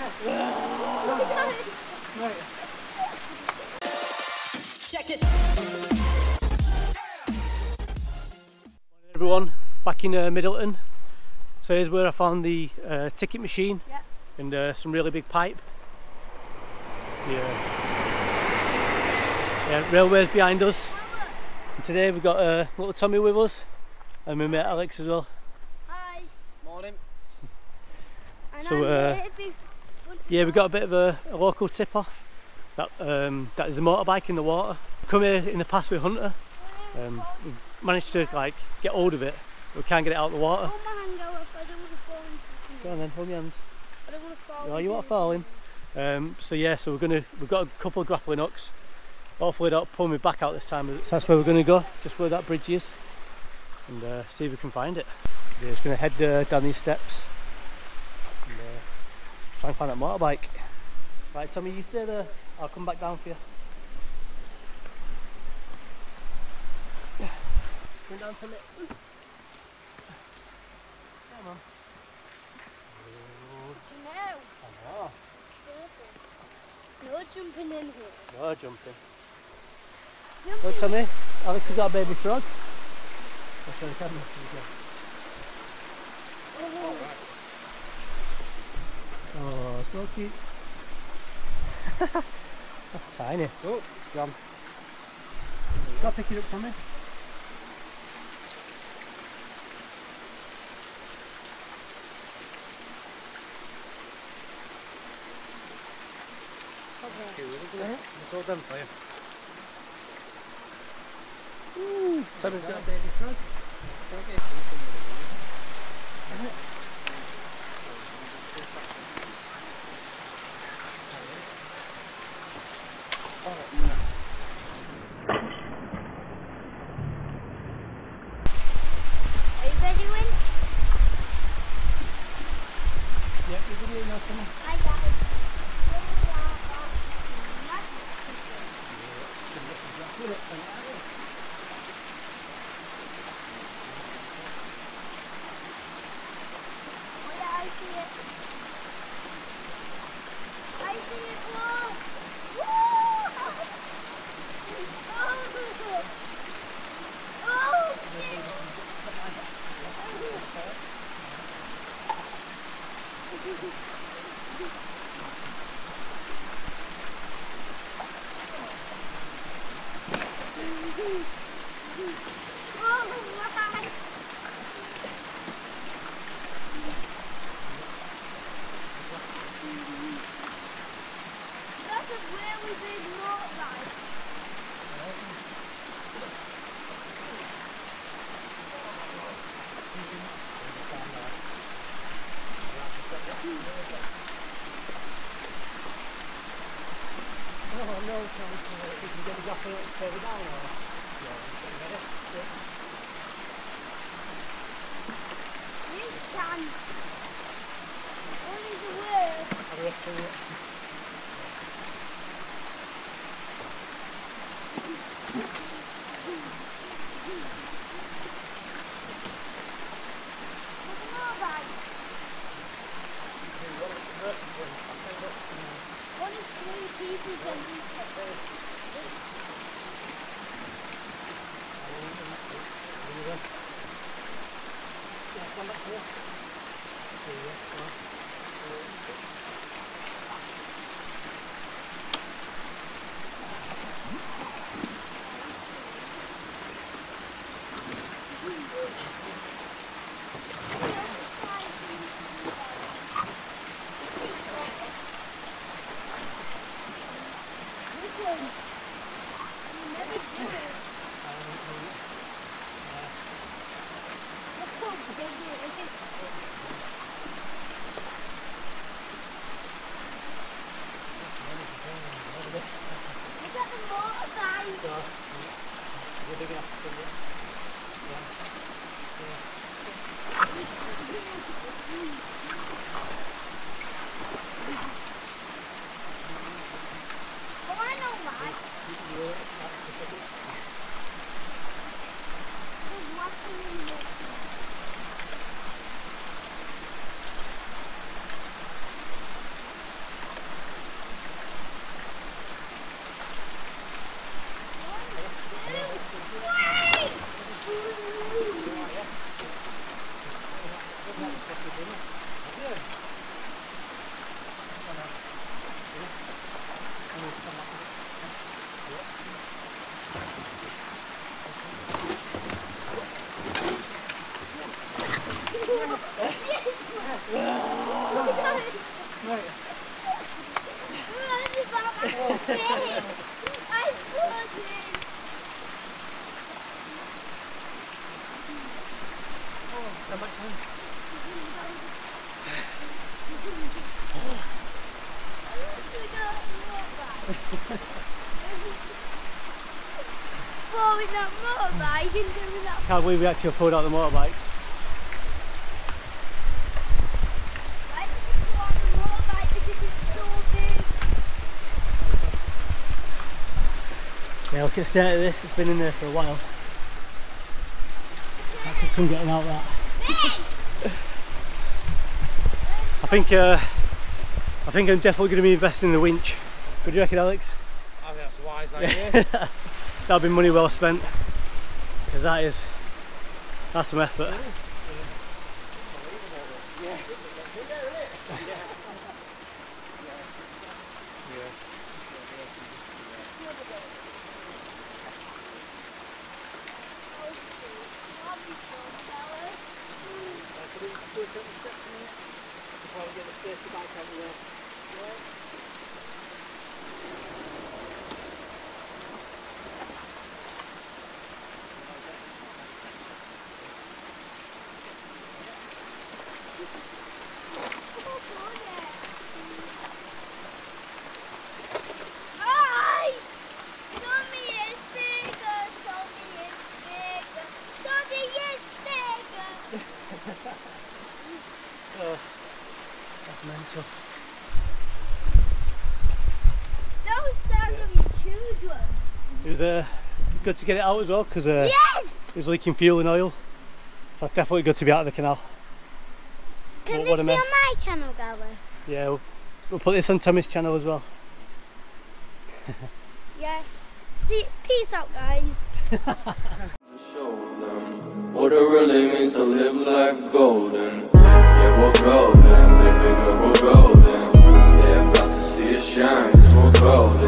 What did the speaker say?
Check this. Morning everyone, back in Middleton. So here's where I found the ticket machine and some really big pipe. Yeah, railways behind us. And today we've got little Tommy with us and my mate Alex as well. Hi. Morning. So yeah, we've got a bit of a local tip off that that is a motorbike in the water. Come here in the past with Hunter. We've managed to like get hold of it, but we can't get it out of the water. Hold my hand out if I don't want to fall into it. Go on then, hold my hand. I don't want to fall. Oh, you want to fall in? So yeah, so we've got a couple of grappling hooks. Hopefully that'll pull me back out this time. So that's where we're going to go, just where that bridge is, and see if we can find it. We're just going to head down these steps and try and find that motorbike. Right, Tommy, you stay there. I'll come back down for you. Come down to me. Come on. No. I know. No jumping in here. No jumping. Look, Tommy, Alex has got a baby frog. I'll show you Tommy. Oh, it's so cute. That's tiny. Oh, it's gone. Gotta pick it up, Tommy. That's cool, isn't it? It's all done for you. Ooh, Tommy's got a baby frog. Is it? Are you ready, Win? Yep, you're good now, Tommy. I got it. Oh yeah, I see it. I see it. Whoa! Woo! Oh! Oh! Shit! Oh my! That's a really big motorbike. Oh no, Tommy, you can get the grappling hook further down or? Yeah, get it. You can. Only the word. Have a rest of it. What's a motorbike? One is 3 pieces and Come back here. Right. I'm floating. Oh, stand back down. Oh, with that motorbike and doing that. Can't believe we actually pulled out the motorbike. Why did you pull out the motorbike? Because it's so big. Yeah, look at the state of this, it's been in there for a while. That took some getting out that. I think I'm definitely going to be investing in a winch. What do you reckon, Alex? I think that's a wise idea. That'll be money well spent, because that's some effort. That's mental. That was sounds of your children. It was good to get it out as well, because Yes! it was leaking fuel and oil. So that's definitely good to be out of the canal. Can What this a be on mess. my channel, Gala? Yeah, we'll put this on Tommy's channel as well. Yeah. See, peace out, guys. Show them what it really means to live life golden. Yeah, we're golden, baby girl, we're golden. They're about to see us shine, 'cause we're golden.